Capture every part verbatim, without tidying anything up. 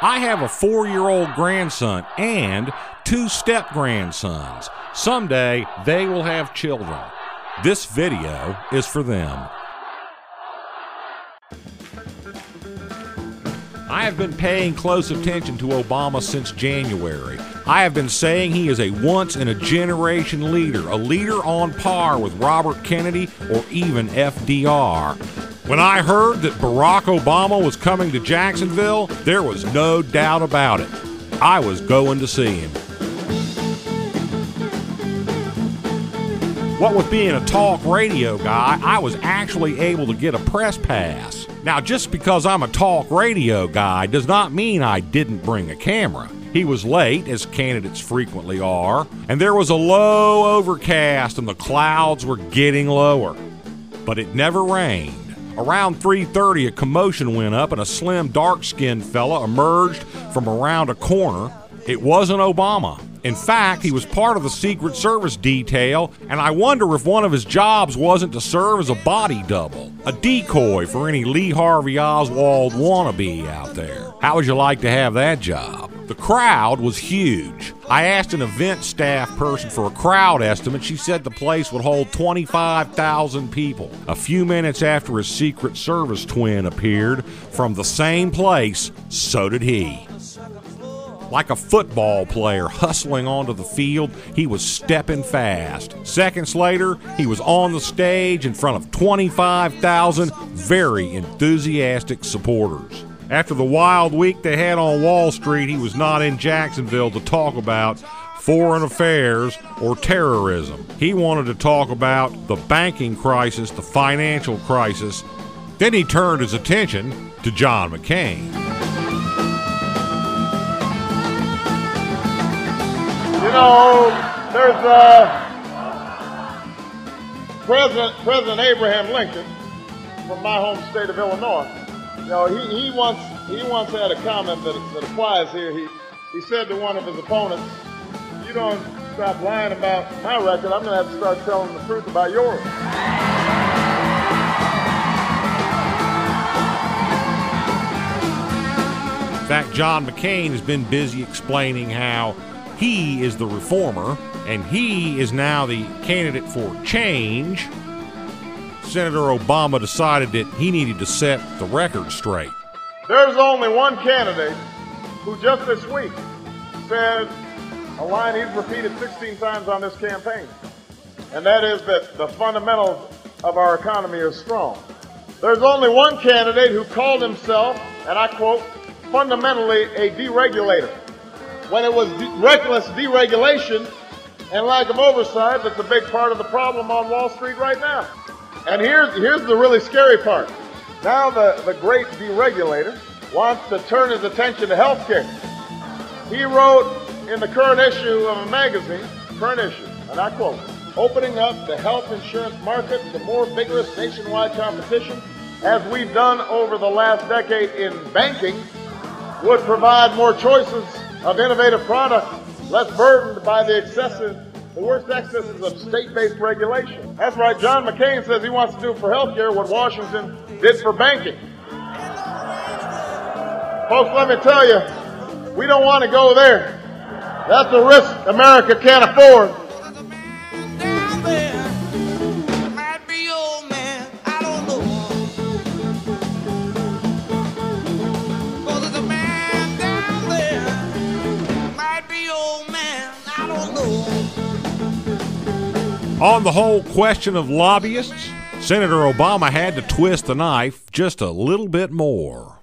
I have a four-year-old grandson and two step-grandsons. Someday, they will have children. This video is for them. I have been paying close attention to Obama since January. I have been saying he is a once-in-a-generation leader, a leader on par with Robert Kennedy or even F D R. When I heard that Barack Obama was coming to Jacksonville, there was no doubt about it. I was going to see him. What with being a talk radio guy, I was actually able to get a press pass. Now, just because I'm a talk radio guy does not mean I didn't bring a camera. He was late, as candidates frequently are, and there was a low overcast and the clouds were getting lower. But it never rained. Around three thirty, a commotion went up and a slim, dark-skinned fella emerged from around a corner. It wasn't Obama. In fact, he was part of the Secret Service detail, and I wonder if one of his jobs wasn't to serve as a body double, a decoy for any Lee Harvey Oswald wannabe out there. How would you like to have that job? The crowd was huge. I asked an event staff person for a crowd estimate. She said the place would hold twenty-five thousand people. A few minutes after his Secret Service twin appeared from the same place, so did he. Like a football player hustling onto the field, he was stepping fast. Seconds later, he was on the stage in front of twenty-five thousand very enthusiastic supporters. After the wild week they had on Wall Street, he was not in Jacksonville to talk about foreign affairs or terrorism. He wanted to talk about the banking crisis, the financial crisis. Then he turned his attention to John McCain. You know, there's uh, President President Abraham Lincoln from my home state of Illinois. You know, he, he once he once had a comment that, that applies here. He he said to one of his opponents, "You don't stop lying about my record, I'm going to have to start telling the truth about yours." In fact, John McCain has been busy explaining how he is the reformer, and he is now the candidate for change. Senator Obama decided that he needed to set the record straight. There's only one candidate who just this week said a line he's repeated sixteen times on this campaign, and that is that the fundamentals of our economy are strong. There's only one candidate who called himself, and I quote, fundamentally a deregulator, when it was de- reckless deregulation and lack of oversight that's a big part of the problem on Wall Street right now. And here's, here's the really scary part. Now the, the great deregulator wants to turn his attention to health care. He wrote in the current issue of a magazine, current issue, and I quote, "Opening up the health insurance market to more vigorous nationwide competition, as we've done over the last decade in banking, would provide more choices of innovative products, less burdened by the excessive, the worst excesses of state-based regulation." That's right, John McCain says he wants to do for healthcare what Washington did for banking. Folks, let me tell you, we don't want to go there. That's a risk America can't afford. On the whole question of lobbyists, Senator Obama had to twist the knife just a little bit more.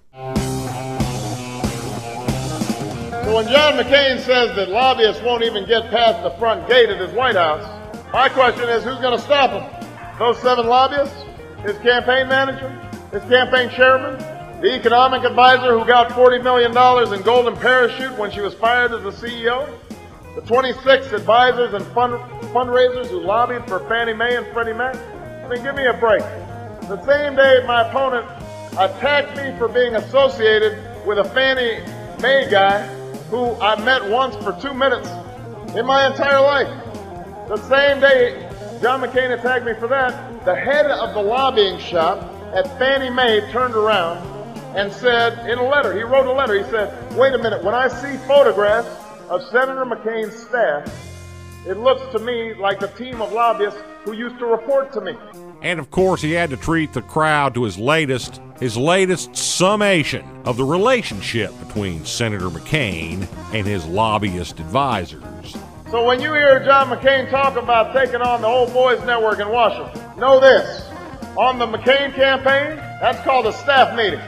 So when John McCain says that lobbyists won't even get past the front gate at his White House, my question is, who's going to stop him? Those seven lobbyists? His campaign manager? His campaign chairman? The economic advisor who got forty million dollars in golden parachute when she was fired as the C E O? The twenty-six advisors and fund, fundraisers who lobbied for Fannie Mae and Freddie Mac? I mean, give me a break. The same day my opponent attacked me for being associated with a Fannie Mae guy who I met once for two minutes in my entire life. The same day John McCain attacked me for that, the head of the lobbying shop at Fannie Mae turned around and said in a letter, he wrote a letter, he said, wait a minute, when I see photographs of Senator McCain's staff, it looks to me like the team of lobbyists who used to report to me. And of course, he had to treat the crowd to his latest, his latest summation of the relationship between Senator McCain and his lobbyist advisors. So when you hear John McCain talk about taking on the Old Boys Network in Washington, know this, on the McCain campaign, that's called a staff meeting.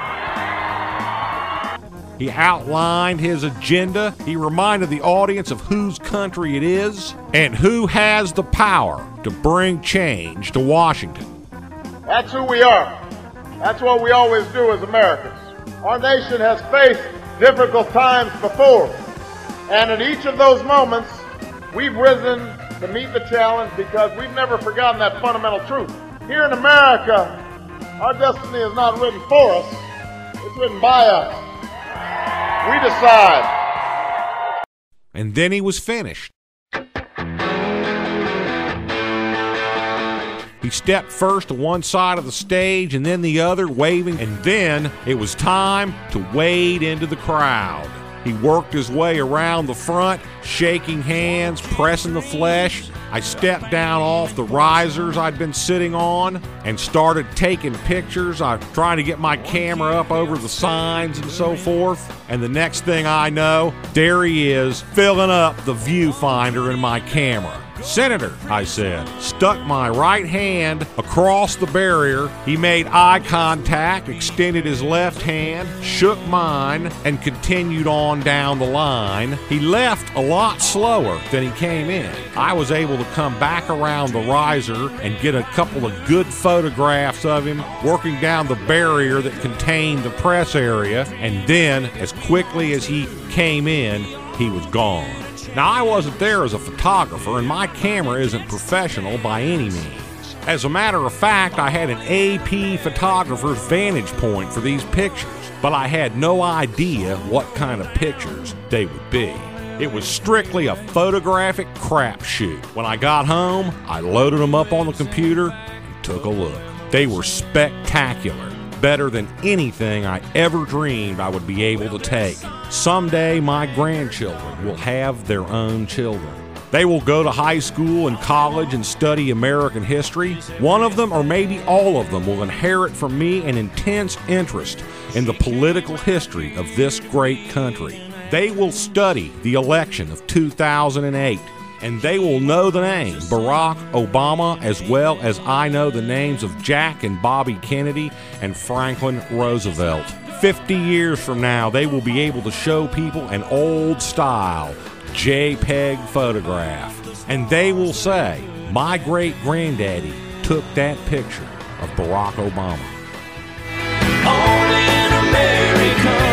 He outlined his agenda. He reminded the audience of whose country it is and who has the power to bring change to Washington. That's who we are. That's what we always do as Americans. Our nation has faced difficult times before, and at each of those moments, we've risen to meet the challenge because we've never forgotten that fundamental truth. Here in America, our destiny is not written for us, it's written by us. We decide. And then he was finished. He stepped first to one side of the stage and then the other, waving, and then it was time to wade into the crowd. He worked his way around the front, shaking hands, pressing the flesh. I stepped down off the risers I'd been sitting on and started taking pictures. I was trying to get my camera up over the signs and so forth. And the next thing I know, there he is, filling up the viewfinder in my camera. Senator, I said, stuck my right hand across the barrier. He made eye contact, extended his left hand, shook mine, and continued on down the line. He left a lot slower than he came in. I was able to come back around the riser and get a couple of good photographs of him working down the barrier that contained the press area, and then, as quickly as he came in, he was gone. Now, I wasn't there as a photographer, and my camera isn't professional by any means. As a matter of fact, I had an A P photographer's vantage point for these pictures, but I had no idea what kind of pictures they would be. It was strictly a photographic crapshoot. When I got home, I loaded them up on the computer and took a look. They were spectacular. Better than anything I ever dreamed I would be able to take. Someday my grandchildren will have their own children. They will go to high school and college and study American history. One of them, or maybe all of them, will inherit from me an intense interest in the political history of this great country. They will study the election of two thousand eight. And they will know the name Barack Obama as well as I know the names of Jack and Bobby Kennedy and Franklin Roosevelt. Fifty years from now, they will be able to show people an old-style JPEG photograph. And they will say, my great-granddaddy took that picture of Barack Obama. Only in America.